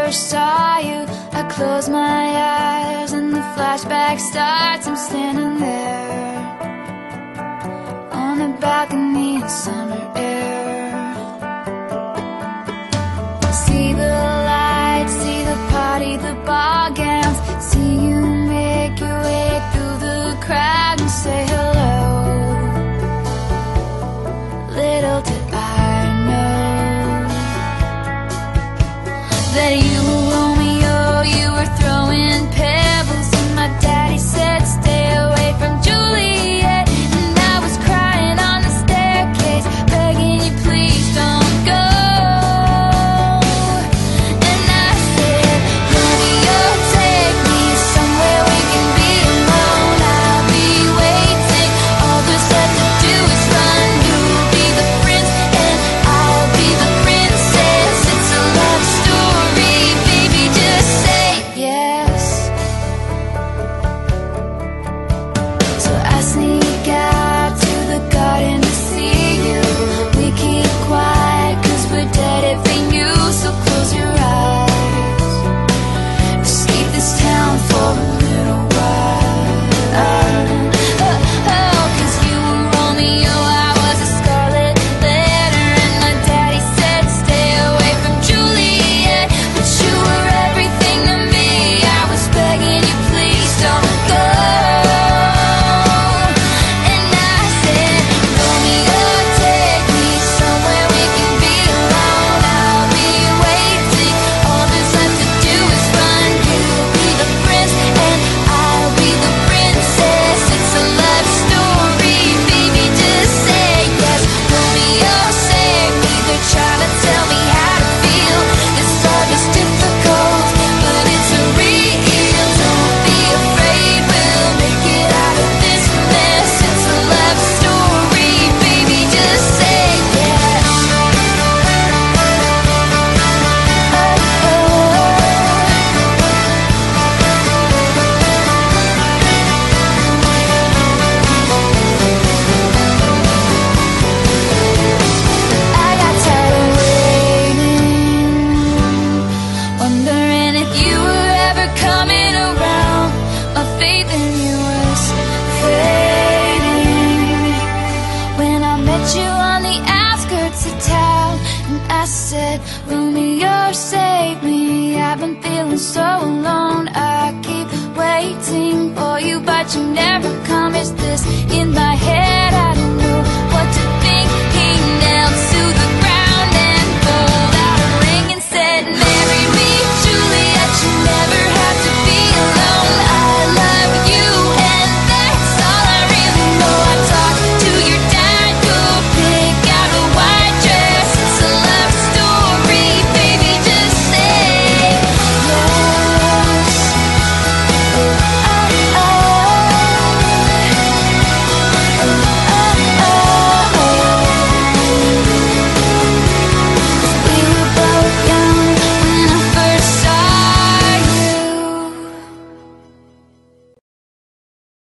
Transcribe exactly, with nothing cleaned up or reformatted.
first saw you, I close my eyes and the flashback starts. I'm standing there on a balcony in summer air. See the lights, see the party, the ball gowns. See you make your way through the crowd and say hello. Little did I know that you were Romeo, you were throwing pebbles, and my daddy said stay away from Juliet. And I was crying on the staircase, begging you please don't go. And I said, Romeo, take me somewhere we can be alone. I'll be waiting, all there's left to do is run. You'll be the prince and I'll be the princess. It's a love story, baby, just say yes. So I sneak out to the garden to see you. We keep quiet cause we're dead every you. So close your eyes, escape this town for a little while. Oh, oh, cause you were Romeo, I was a scarlet letter, and my daddy said stay away from Juliet. But you were everything to me, I was begging you please don't go. And I said, Romeo, take me somewhere we can be alone. I'll be waiting, all there's left to do is run. You'll be the prince and I'll be the princess. It's a love story, baby, just say yes. Romeo, save me, they're trying to tell me how to feel. This love is difficult, but it's a real. Don't be afraid, we'll make it out of this mess. It's a love story, baby, just say yes. Oh, I got tired of waiting, wondering if you were ever coming around. My faith in you was fading when I met you on the outskirts of town. And I said, Romeo, save me, I've been feeling so alone. I keep waiting for you, but you never come. Is this in my head? I don't